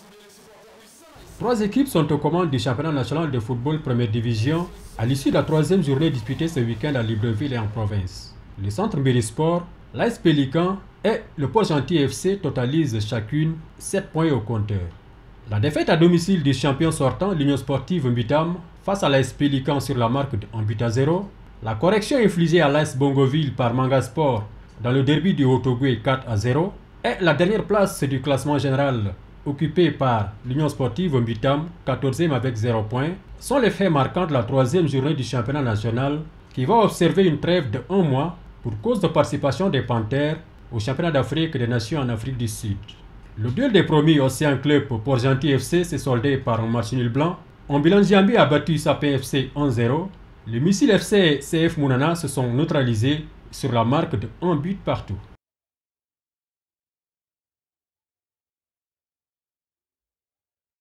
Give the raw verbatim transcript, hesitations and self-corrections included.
Trois équipes sont aux commandes du championnat national de football première division à l'issue de la troisième journée disputée ce week-end à Libreville et en province. Le centre Mbirisport, l'A S Pélican et le Port-Gentil F C totalisent chacune sept points au compteur. La défaite à domicile du champion sortant, l'Union sportive Mbitam, face à l'A S Pélican sur la marque de un but à zéro, la correction infligée à l'A S Bongoville par Mangasport dans le derby du Haut-Ogooué quatre à zéro et la dernière place du classement général occupée par l'Union sportive Mbitam, quatorzième avec zéro points, sont les faits marquants de la troisième journée du championnat national qui va observer une trêve de un mois pour cause de participation des Panthères au championnat d'Afrique des Nations en Afrique du Sud. Le duel des promis Océan Club pour Gentil F C s'est soldé par un match nul blanc. Ambilan Djambi a battu Sapin F C un zéro. Les Missiles F C et C F Mounana se sont neutralisés sur la marque de un but partout.